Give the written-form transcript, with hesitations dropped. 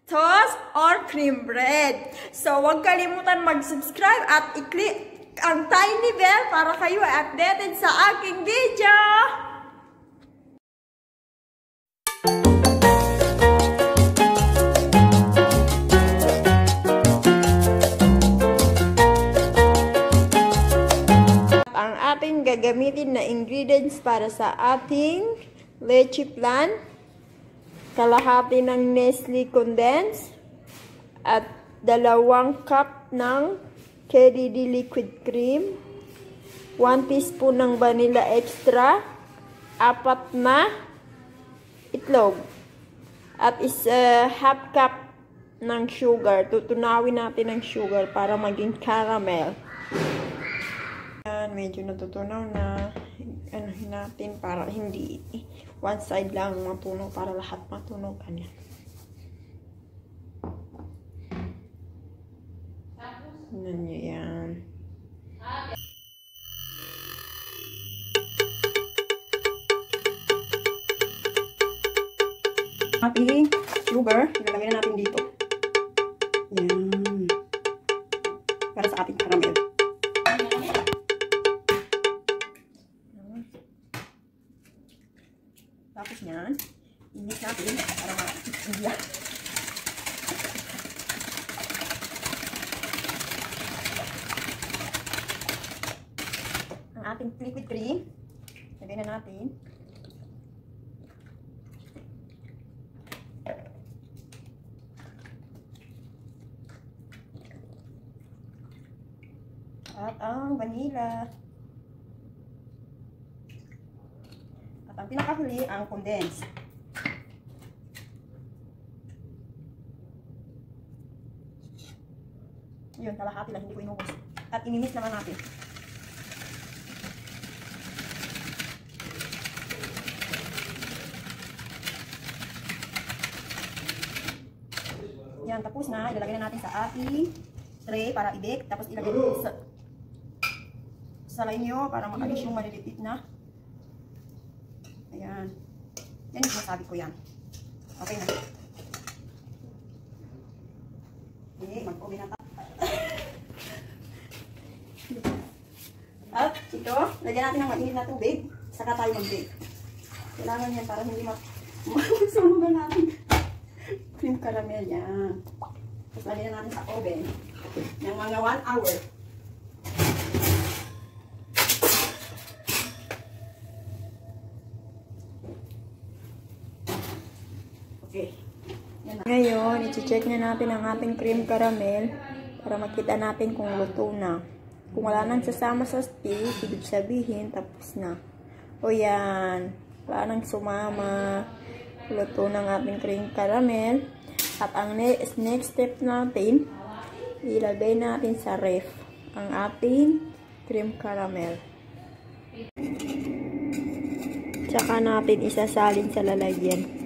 toast or cream bread. So, huwag kalimutan mag-subscribe at i-click ang tiny bell para kayo ay updated sa aking video. Ang ating gagamitin na ingredients para sa ating leche flan, kalahati ng Nestle Condensed at 2 cup ng KDD liquid cream, 1 teaspoon ng vanilla extra, 4 na itlog, at half cup ng sugar. Tutunawin natin ng sugar para maging caramel. Yan, medyo natutunaw na. Anuhin natin para hindi one side lang matunog, para lahat matunog. Ganyan. Tignan nyo yan. Ating sugar, ilalagay na natin dito. Yan. Para sa ating caramel. Tapos yan, i-mix natin para ma-india. Ang ating liquid cream, lagay na natin. At ang vanilla. At ang pinakahuli, ang condensed. Yun, kalahati lang, hindi ko inubos. At inimix naman natin. Yan, tapos na. Ilalagay na natin sa ating tray para i-bake. Tapos ilagay sa line nyo para makalis yung maliliit na. Ayan. Yan yung masabi ko yan. Okay na. Okay, mag-oven na tayo. At ito, lagyan natin ng mainit na tubig. Saka tayo mag-bake. Kailangan yan para hindi masunugan natin. Cream caramel yan. Tapos lagyan na natin sa oven. Ng mga 1 hour. Okay. Ngayon, i-check na natin ang ating cream caramel para makita natin kung luto na. Kung wala nang sasama sa stick, ibig sabihin, tapos na. O yan, wala nang sumama. Luto ng ating cream caramel. At ang next step natin, ilagay natin sa ref ang ating cream caramel. Tsaka natin isasalin sa lalagyan.